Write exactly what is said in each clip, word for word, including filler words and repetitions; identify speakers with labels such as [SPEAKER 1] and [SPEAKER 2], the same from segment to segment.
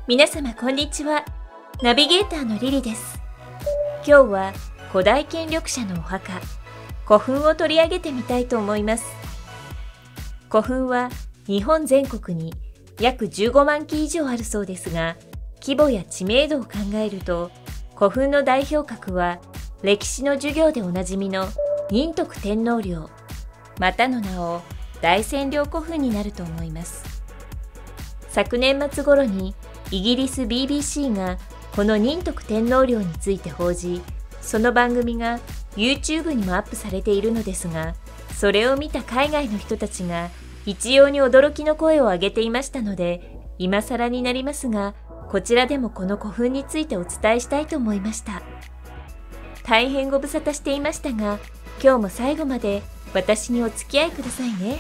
[SPEAKER 1] 皆様こんにちは。ナビゲーターのリリです。今日は古代権力者のお墓、古墳を取り上げてみたいと思います。古墳は日本全国に約じゅうごまんき以上あるそうですが、規模や知名度を考えると、古墳の代表格は歴史の授業でおなじみの仁徳天皇陵、またの名を大仙陵古墳になると思います。昨年末頃にイギリス ビービーシー がこの仁徳天皇陵について報じ、その番組が YouTube にもアップされているのですが、それを見た海外の人たちが一様に驚きの声を上げていましたので、今更になりますが、こちらでもこの古墳についてお伝えしたいと思いました。大変ご無沙汰していましたが、今日も最後まで私にお付き合いくださいね。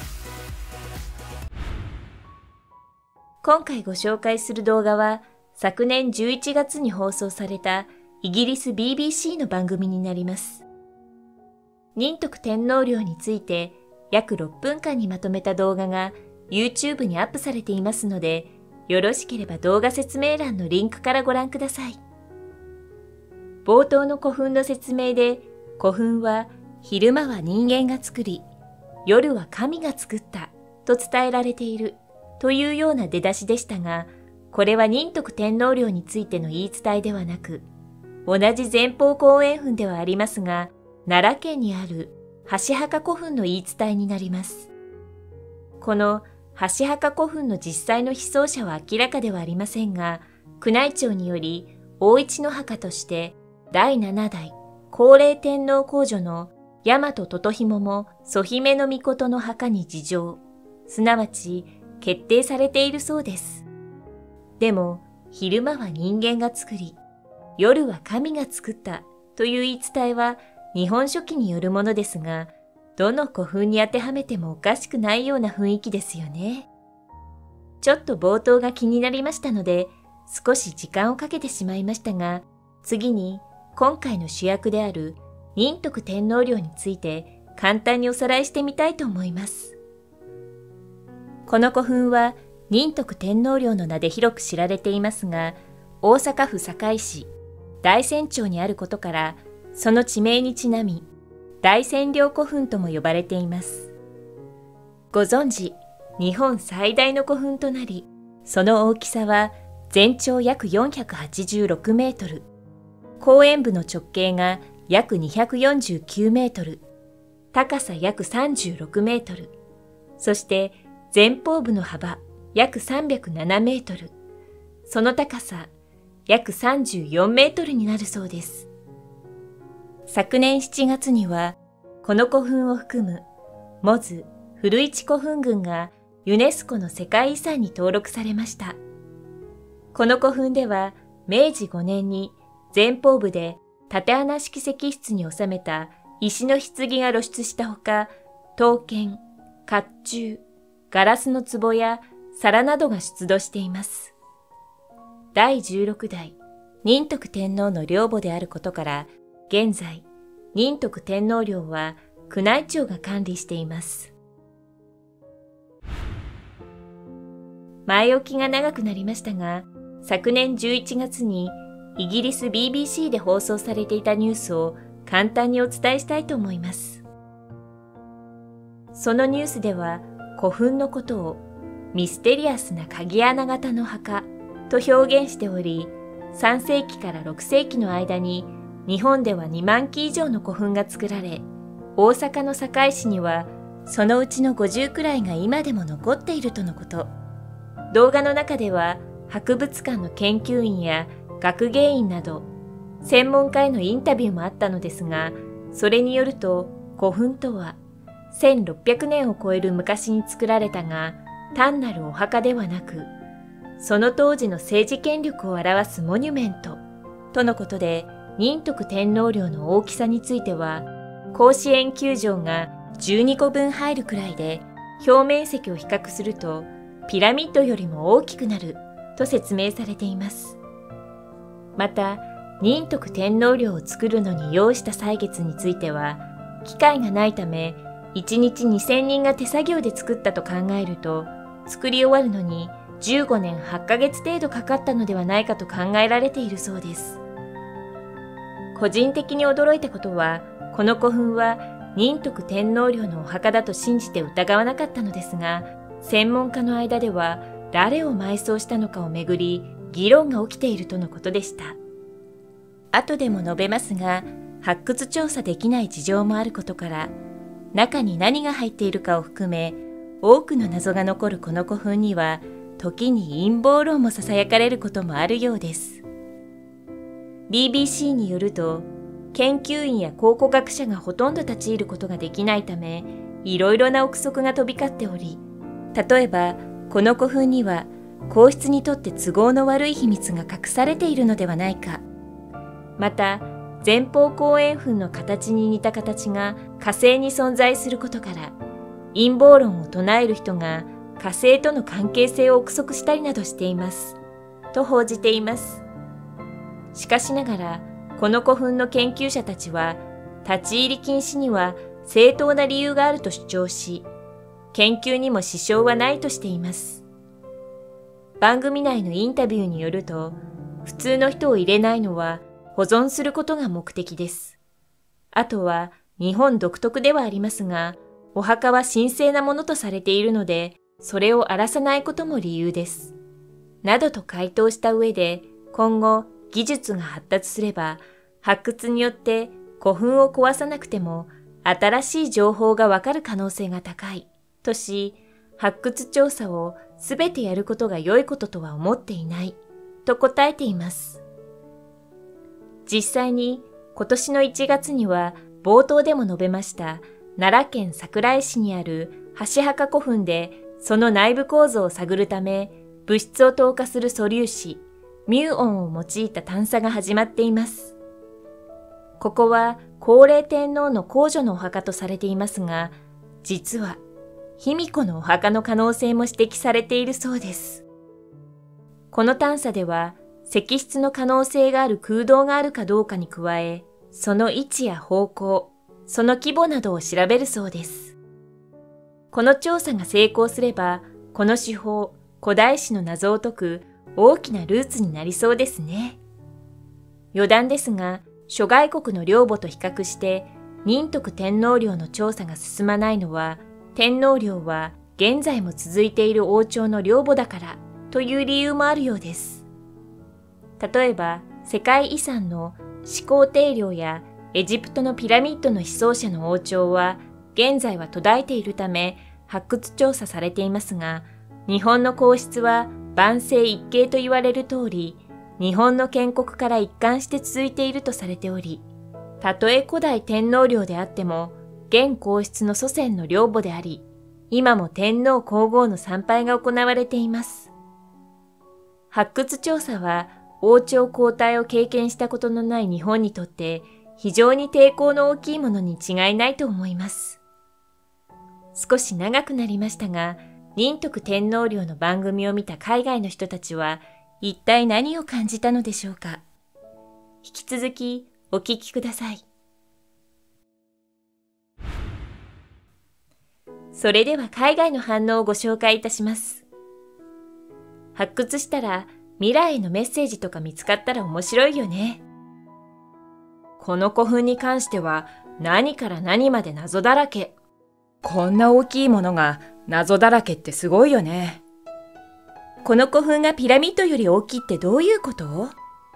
[SPEAKER 1] 今回ご紹介する動画は、昨年じゅういちがつに放送されたイギリス ビービーシー の番組になります。仁徳天皇陵について約ろっぷんかんにまとめた動画が YouTube にアップされていますので、よろしければ動画説明欄のリンクからご覧ください。冒頭の古墳の説明で、古墳は昼間は人間が作り、夜は神が作ったと伝えられているというような出だしでしたが、これは仁徳天皇陵についての言い伝えではなく、同じ前方後円墳ではありますが、奈良県にある箸墓古墳の言い伝えになります。この箸墓古墳の実際の被葬者は明らかではありませんが、宮内庁により大一の墓としてだいななだい高齢天皇皇女の大和toto姫も曽姫の命の墓に事情、すなわち決定されているそうです。でも、昼間は人間が作り、夜は神が作ったという言い伝えは日本書紀によるものですが、どの古墳に当てはめてもおかしくないような雰囲気ですよね。ちょっと冒頭が気になりましたので、少し時間をかけてしまいましたが、次に今回の主役である仁徳天皇陵について簡単におさらいしてみたいと思います。この古墳は仁徳天皇陵の名で広く知られていますが、大阪府堺市大仙町にあることから、その地名にちなみ、大仙陵古墳とも呼ばれています。ご存知、日本最大の古墳となり、その大きさは全長約よんひゃくはちじゅうろくメートル、後円部の直径が約にひゃくよんじゅうきゅうメートル、高さ約さんじゅうろくメートル、そして前方部の幅約さんびゃくななメートル、その高さ約さんじゅうよんメートルになるそうです。昨年しちがつには、この古墳を含むモズ古市古墳群がユネスコの世界遺産に登録されました。この古墳では、めいじごねんに前方部で縦穴式石室に収めた石の棺が露出したほか、刀剣、甲冑、ガラスの壺や皿などが出土しています。だいじゅうろくだい仁徳天皇の陵墓であることから、現在、仁徳天皇陵は宮内庁が管理しています。前置きが長くなりましたが、昨年じゅういちがつにイギリス ビービーシー で放送されていたニュースを簡単にお伝えしたいと思います。そのニュースでは、古墳のことをミステリアスな鍵穴型の墓と表現しており、さんせいきからろくせいきの間に日本ではにまんき以上の古墳が作られ、大阪の堺市にはそのうちのごじゅうくらいが今でも残っているとのこと。動画の中では博物館の研究員や学芸員など専門家へのインタビューもあったのですが、それによると古墳とはせんろっぴゃくねんを超える昔に作られたが、単なるお墓ではなく、その当時の政治権力を表すモニュメントとのことで、仁徳天皇陵の大きさについては、甲子園球場がじゅうにこぶん入るくらいで、表面積を比較するとピラミッドよりも大きくなると説明されています。また、仁徳天皇陵を作るのに要した歳月については、機械がないため、いちにちにせんにんが手作業で作ったと考えると、作り終わるのにじゅうごねんはちかげつ程度かかったのではないかと考えられているそうです。個人的に驚いたことは、この古墳は仁徳天皇陵のお墓だと信じて疑わなかったのですが、専門家の間では誰を埋葬したのかをめぐり議論が起きているとのことでした。後でも述べますが、発掘調査できない事情もあることから、中に何が入っているかを含め、多くの謎が残るこの古墳には、時に陰謀論も囁かれることもあるようです。ビービーシー によると、研究員や考古学者がほとんど立ち入ることができないため、いろいろな憶測が飛び交っており、例えば、この古墳には、皇室にとって都合の悪い秘密が隠されているのではないか。また、前方後円墳の形に似た形が火星に存在することから、陰謀論を唱える人が火星との関係性を憶測したりなどしています。と報じています。しかしながら、この古墳の研究者たちは、立ち入り禁止には正当な理由があると主張し、研究にも支障はないとしています。番組内のインタビューによると、普通の人を入れないのは保存することが目的です。あとは日本独特ではありますが、お墓は神聖なものとされているので、それを荒らさないことも理由です。などと回答した上で、今後技術が発達すれば、発掘によって古墳を壊さなくても新しい情報がわかる可能性が高いとし、発掘調査をすべてやることが良いこととは思っていないと答えています。実際に今年のいちがつには冒頭でも述べました奈良県桜井市にある箸墓古墳でその内部構造を探るため物質を透過する素粒子ミューオンを用いた探査が始まっています。ここは高齢天皇の皇女のお墓とされていますが、実は卑弥呼のお墓の可能性も指摘されているそうです。この探査では石室の可能性がある空洞があるかどうかに加え、その位置や方向、その規模などを調べるそうです。この調査が成功すれば、この手法、古代史の謎を解く大きなルーツになりそうですね。余談ですが、諸外国の陵墓と比較して仁徳天皇陵の調査が進まないのは、天皇陵は現在も続いている王朝の陵墓だからという理由もあるようです。例えば、世界遺産の始皇帝陵やエジプトのピラミッドの被葬者の王朝は現在は途絶えているため発掘調査されていますが、日本の皇室は万世一系と言われる通り、日本の建国から一貫して続いているとされており、たとえ古代天皇陵であっても、現皇室の祖先の陵墓であり、今も天皇皇后の参拝が行われています。発掘調査は、王朝交代を経験したことのない日本にとって非常に抵抗の大きいものに違いないと思います。少し長くなりましたが、仁徳天皇陵の番組を見た海外の人たちは一体何を感じたのでしょうか。引き続きお聞きください。それでは海外の反応をご紹介いたします。発掘したら未来へのメッセージとか見つかったら面白いよね。この古墳に関しては何から何まで謎だらけ。こんな大きいものが謎だらけってすごいよね。この古墳がピラミッドより大きいってどういうこと？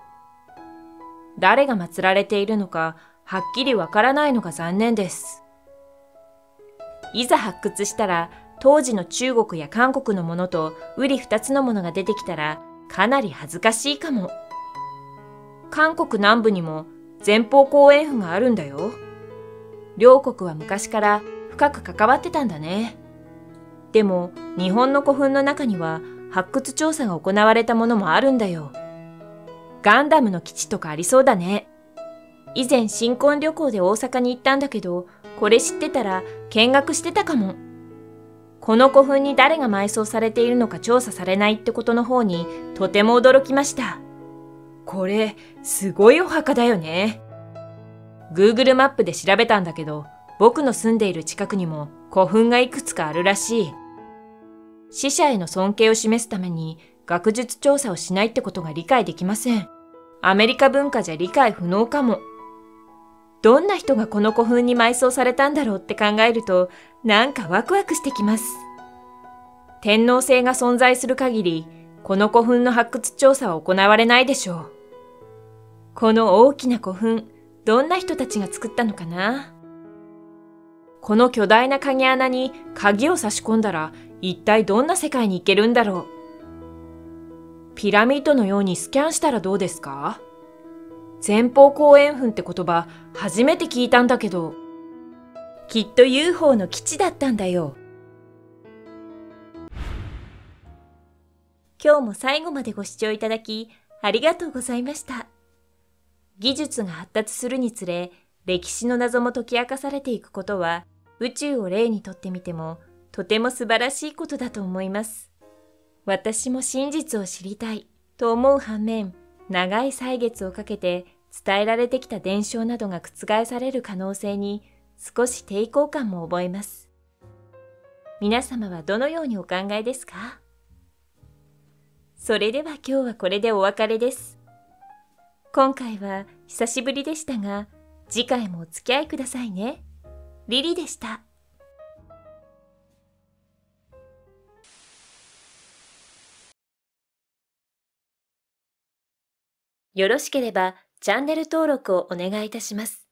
[SPEAKER 1] 誰が祀られているのかはっきりわからないのが残念です。いざ発掘したら当時の中国や韓国のものと瓜二つのものが出てきたらかなり恥ずかしいかも。韓国南部にも前方後円墳があるんだよ。両国は昔から深く関わってたんだね。でも日本の古墳の中には発掘調査が行われたものもあるんだよ。ガンダムの基地とかありそうだね。以前新婚旅行で大阪に行ったんだけど、これ知ってたら見学してたかも。この古墳に誰が埋葬されているのか調査されないってことの方にとても驚きました。これすごいお墓だよね。Google マップで調べたんだけど、僕の住んでいる近くにも古墳がいくつかあるらしい。 死者への尊敬を示すために学術調査をしないってことが理解できません。アメリカ文化じゃ理解不能かも。どんな人がこの古墳に埋葬されたんだろうって考えると、なんかワクワクしてきます。天皇制が存在する限り、この古墳の発掘調査は行われないでしょう。この大きな古墳、どんな人たちが作ったのかな。この巨大な鍵穴に鍵を差し込んだら、一体どんな世界に行けるんだろう。ピラミッドのようにスキャンしたらどうですか？前方後円墳って言葉初めて聞いたんだけど、きっと ユーフォー の基地だったんだよ。今日も最後までご視聴いただきありがとうございました。技術が発達するにつれ、歴史の謎も解き明かされていくことは、宇宙を例にとってみてもとても素晴らしいことだと思います。私も真実を知りたいと思う反面、長い歳月をかけて伝えられてきた伝承などが覆される可能性に少し抵抗感も覚えます。皆様はどのようにお考えですか？それでは今日はこれでお別れです。今回は久しぶりでしたが、次回もお付き合いくださいね。リリでした。よろしければチャンネル登録をお願いいたします。